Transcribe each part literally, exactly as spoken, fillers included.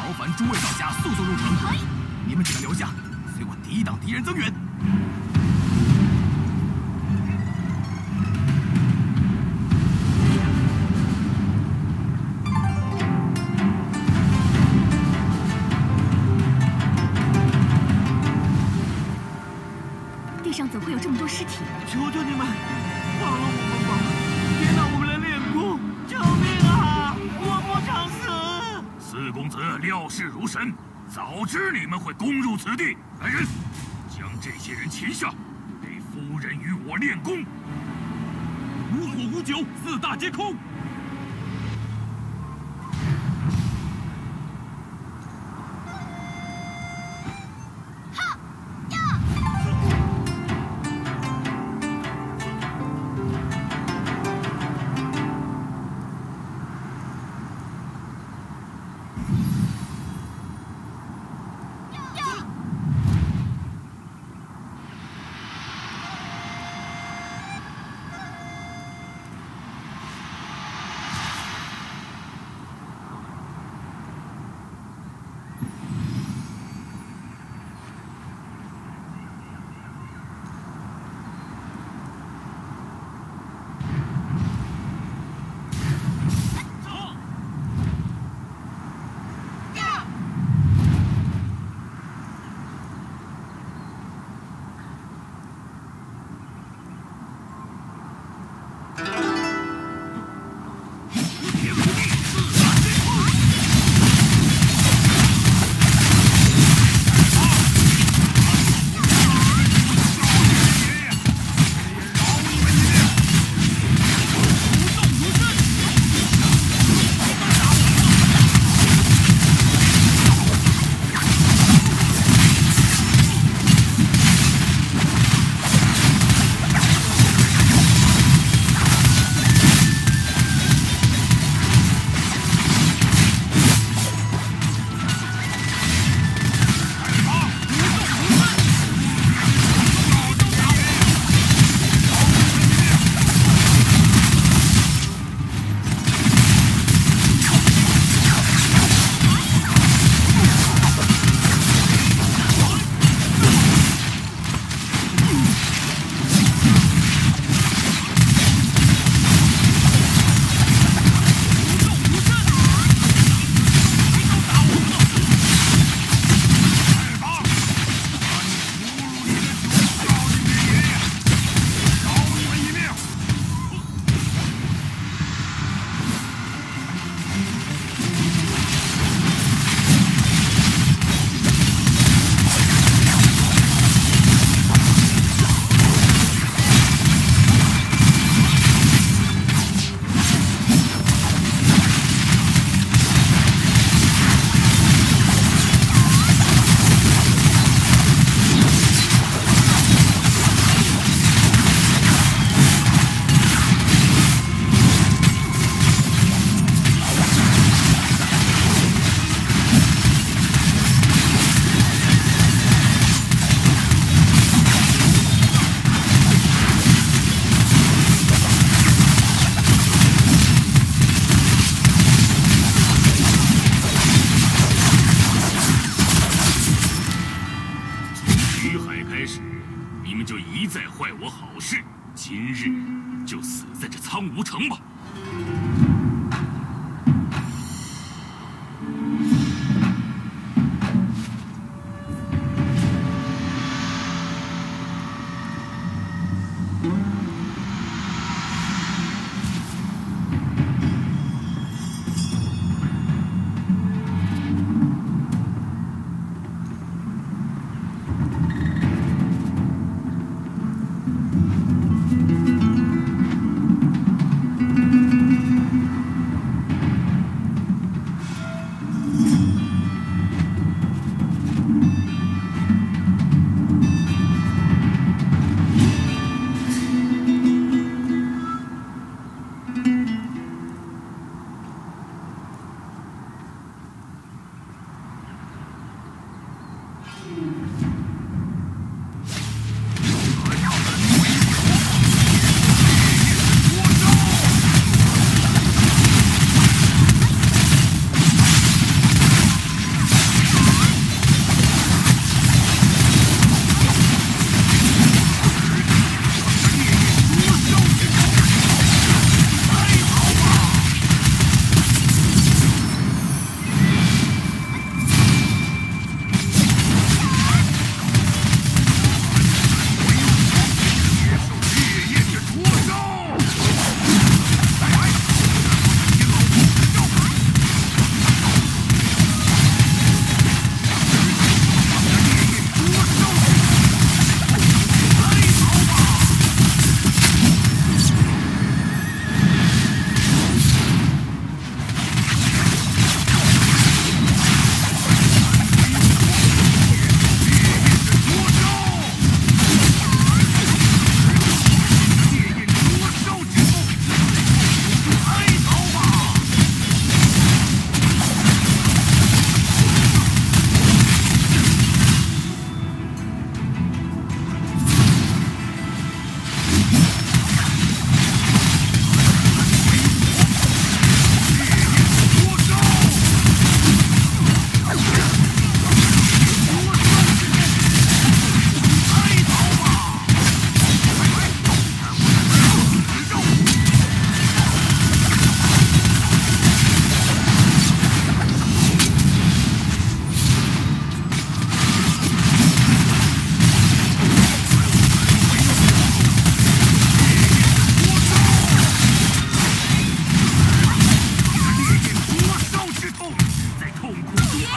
烦诸位道家速速入城，你们只能留下，随我抵挡敌人增援。 地上怎会有这么多尸体？ 求求你们，放了我们吧！别拿我们来练功！救命啊！我不想死！ 四公子料事如神，早知你们会攻入此地。来人，将这些人擒下，给夫人与我练功。无火无酒，四大皆空。 今日就死在这苍梧城吧。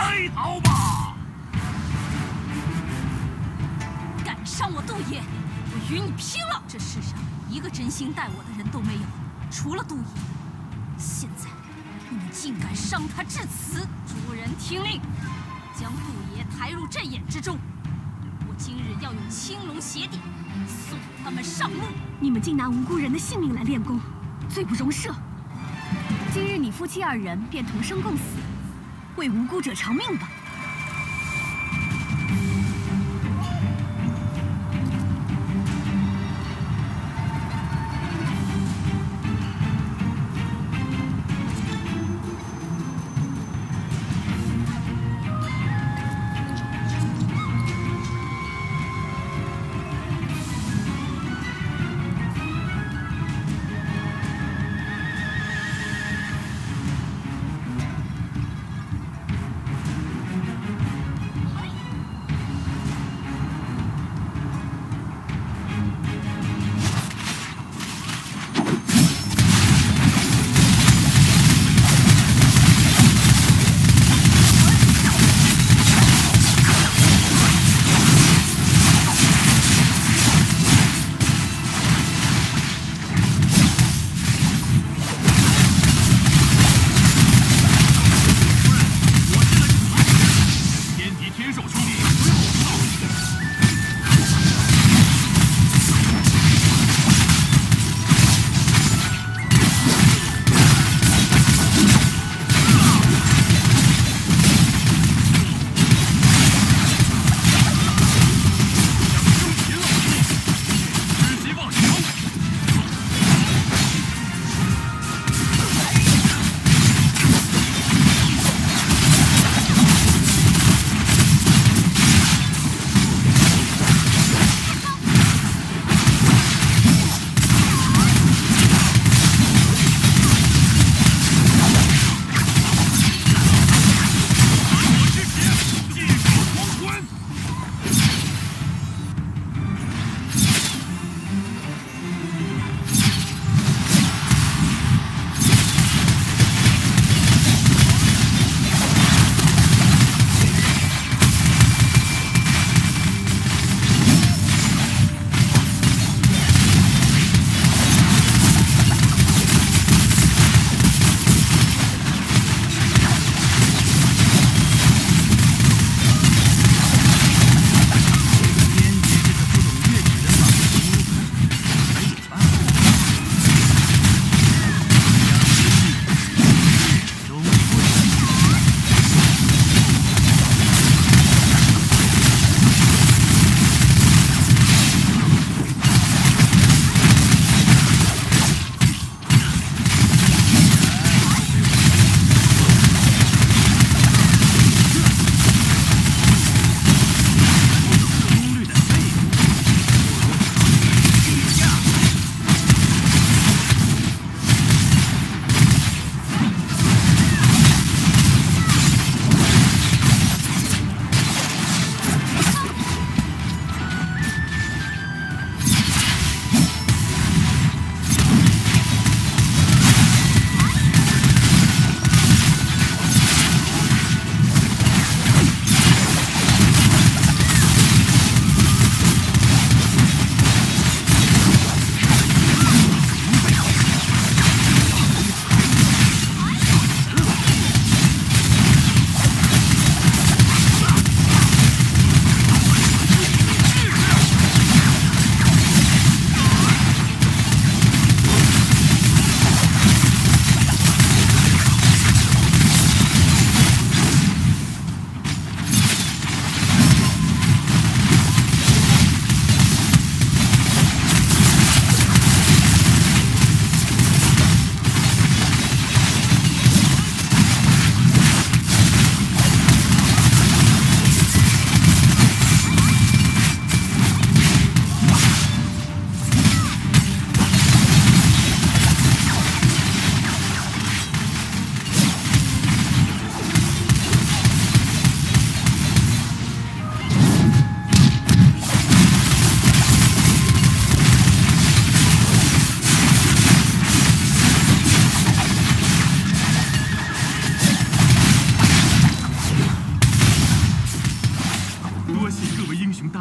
哀嚎吧！ 敢伤我杜爷，我与你拼了！这世上一个真心待我的人都没有，除了杜爷。现在你们竟敢伤他至此！诸人听令，将杜爷抬入阵眼之中。我今日要用青龙血典送他们上路。你们竟拿无辜人的性命来练功，罪不容赦。今日你夫妻二人便同生共死，为无辜者偿命吧。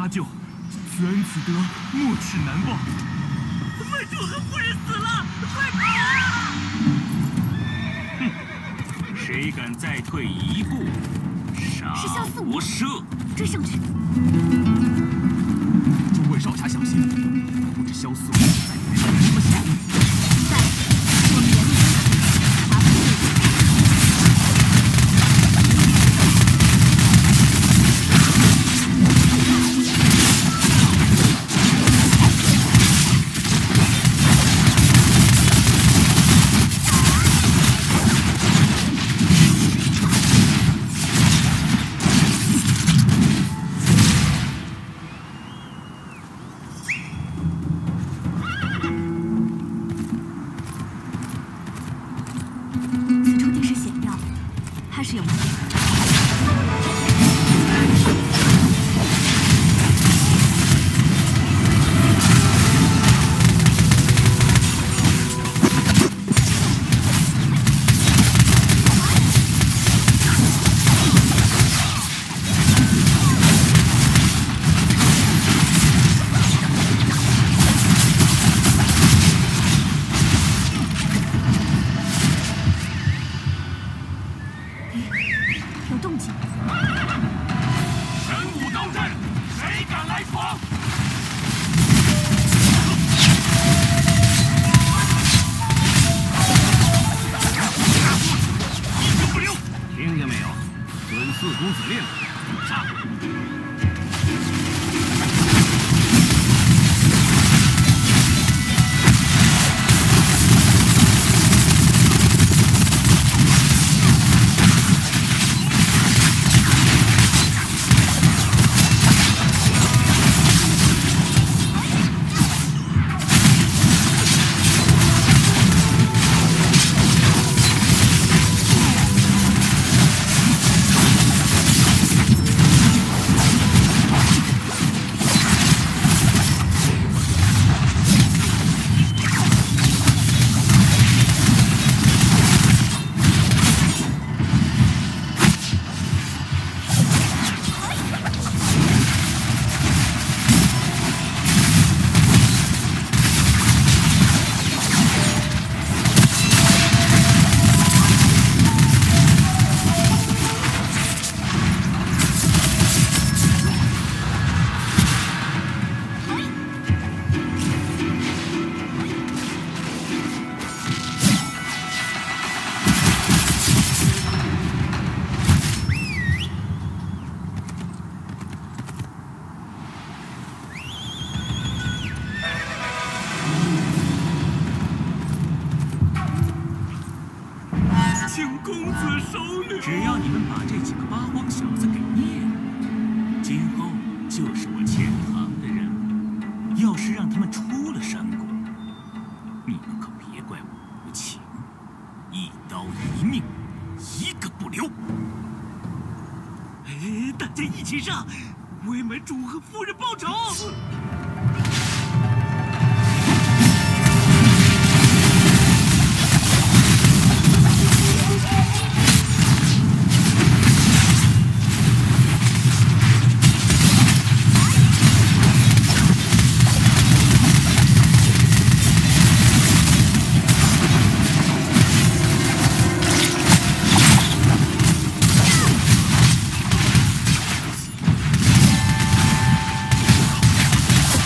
搭救，此恩此德，没齿难忘。 门主和夫人死了，快跑！ 哼，谁敢再退一步，杀无赦！ 追上去！ 诸位少侠小心，不知萧思维在里面有什么下落。 在，我们严密监视，查封内部。 是有问题。有动静！ 神武刀阵，谁敢来闯？一声不留！听见没有？遵四公子令，杀！ 请公子收留。 只要你们把这几个八荒小子给灭了，今后就是我钱塘的人。要是让他们出了山谷，你们可别怪我无情，一刀一命，一个不留。 哎，大家一起上，为门主和夫人报仇！ 快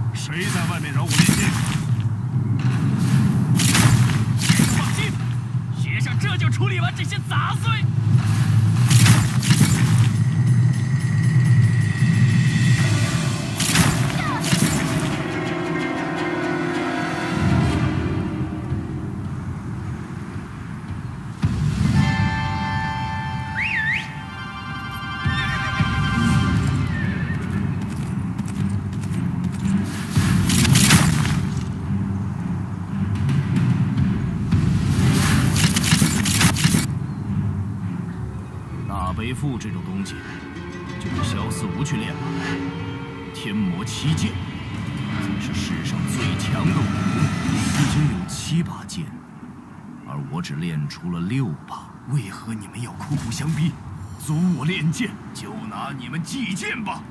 谁在外面扰我练剑？ 放心，学长这就处理完这些杂碎。 背负这种东西，就是萧四无去练吧。天魔七剑，才是世上最强的武功，已经有七把剑，而我只练出了六把。为何你们要苦苦相逼，阻我练剑？就拿你们祭剑吧！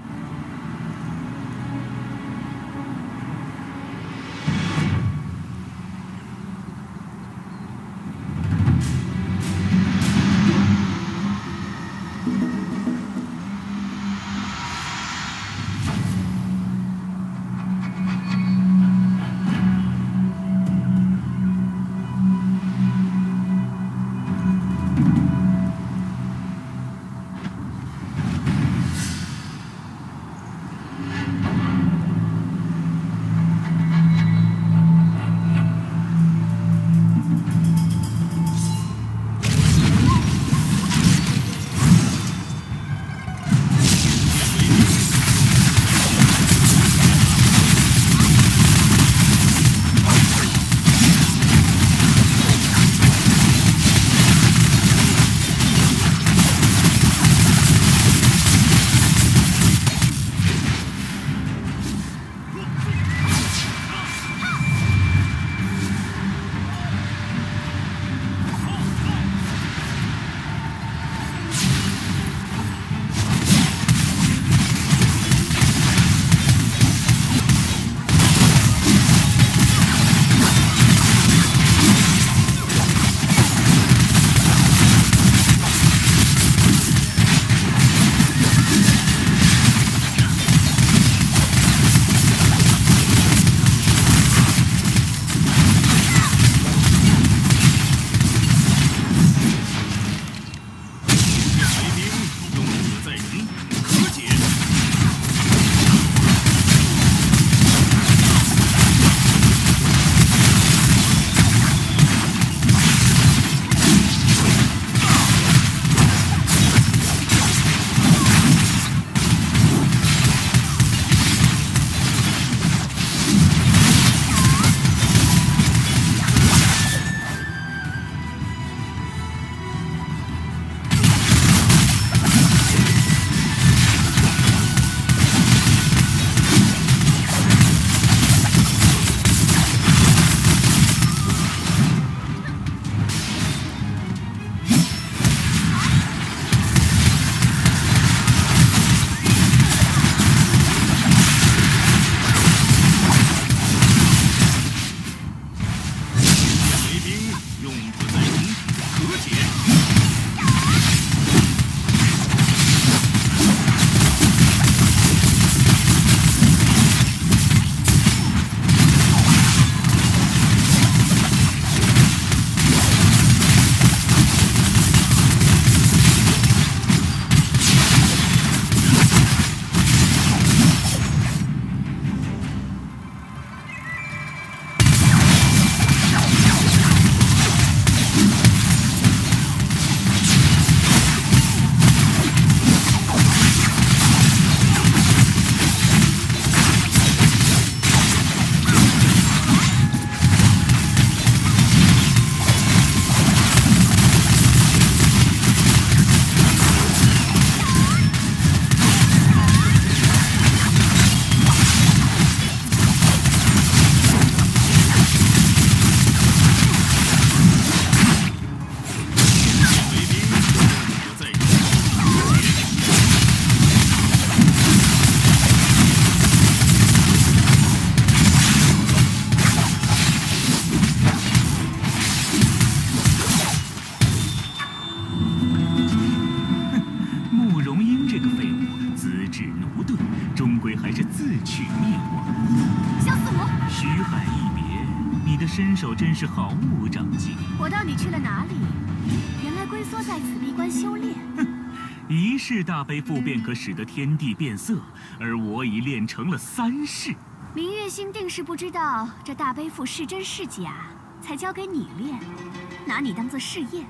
我。 徐海一别，你的身手真是毫无长进。 我到底去了哪里？原来龟缩在此闭关修炼。 哼，一世大悲赋便可使得天地变色，而我已练成了三世。 明月心定是不知道这大悲赋是真是假，才交给你练，拿你当做试验。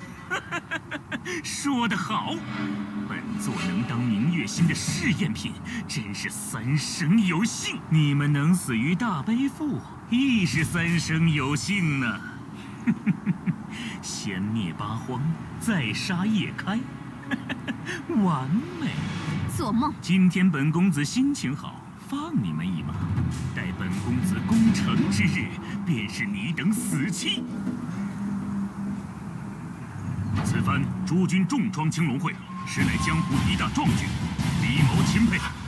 说得好，本座能当明月心的试验品，真是三生有幸。你们能死于大悲赋，亦是三生有幸呢。先灭八荒，再杀叶开，完美。 做梦！ 今天本公子心情好，放你们一马。待本公子攻城之日，便是你等死期。此番诸军重创青龙会，实乃江湖一大壮举，李某钦佩。